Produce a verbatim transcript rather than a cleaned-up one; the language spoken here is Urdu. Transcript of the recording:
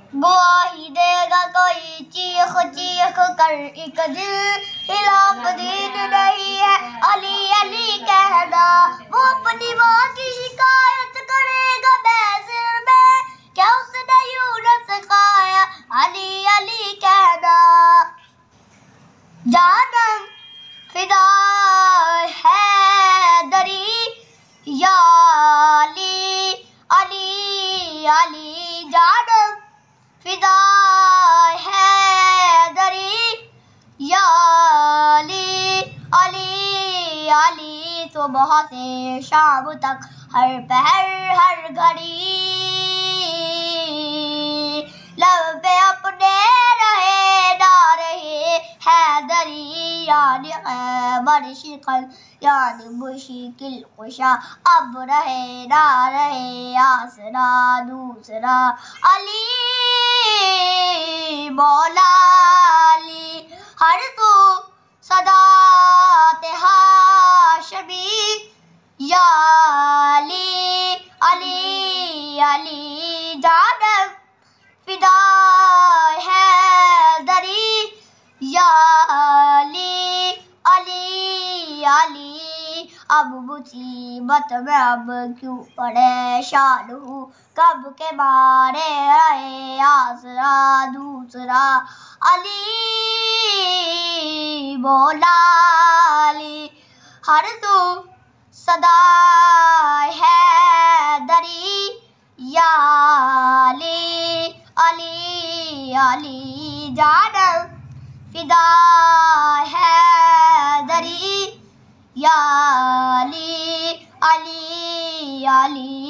گواہی دے گا کوئی چیخ چیخ کر ایک دل خلاف دین نہیں ہے علی علی کہنا، وہ اپنی ماں کی شکایت کرے گا بیسر میں، کیا اس نے یوں نہ سکھایا علی علی کہنا۔ جانم فدا حیدری یا علی علی علی، جانم فدا حیدری یا علی علی علی، صبح سے شام تک ہر پہر ہر گھڑی لب پہ اپنے رہے نہ رہے حیدری، یعنی خیبر شکن یعنی مشکل کشا، اب رہے نہ رہے آسرا دوسرا علی مولا علی، ہر تو صدات ہاشمی یا علی علی علی، جانم فدا حیدری یا علی علی علی، اب مصیبت میں اب کیوں پریشان ہوں، کب کے مارے رہے آسرا دوسرا علی مولا علی، ہر تو صدا حیدری یا علی علی علی، جانم فدا حیدری یا علی علی علی۔